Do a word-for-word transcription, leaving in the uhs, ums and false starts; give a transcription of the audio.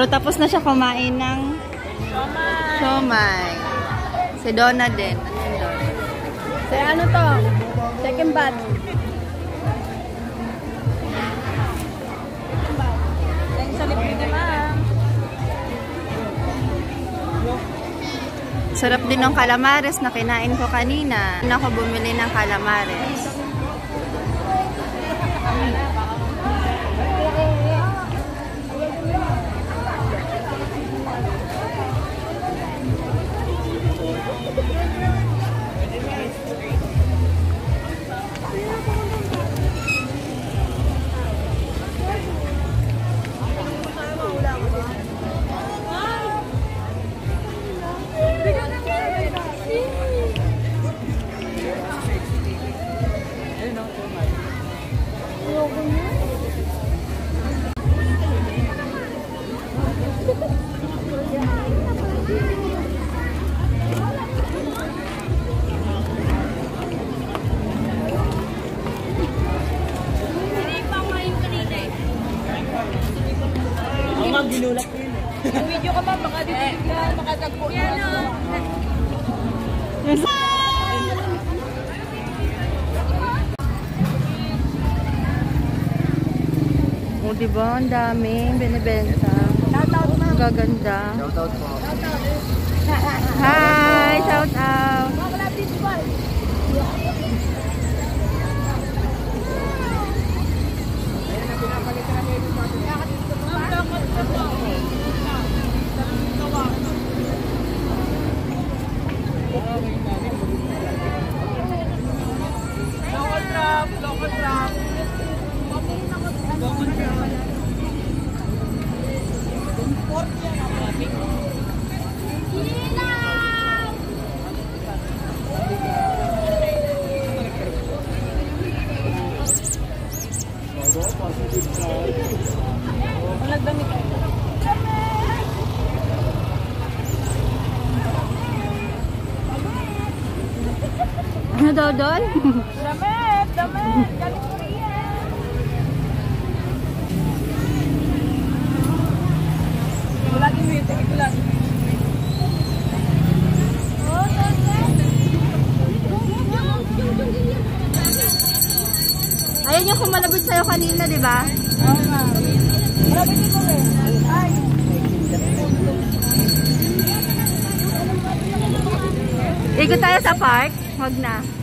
Pero tapos na siya kumain ng siomay. Siomay. Si Donna din. Ano yung Donna? Si ano to? Second batch. Thanks sa libre ni ma'am. Sarap din ng calamares na kinain ko kanina. Ako bumili ng calamares. Ginulak ko yun eh. Video ka pa, baka dito ka, baka tagpo na. O diba, ang daming binibenta. Ang gaganda. Shout out po. Hi! Shout out! Local trap, local trap. Local trap. Import yan ang traffic. Nagdamit kayo. Ano daw doon? Damit! Damit! Galing Korea! Wala din mo yung tigikulan. Ayan yung kumalabot sa'yo kanina, di ba? Oo nga. Malapit din mo eh. Ay! Ikot tayo sa park? Huwag na.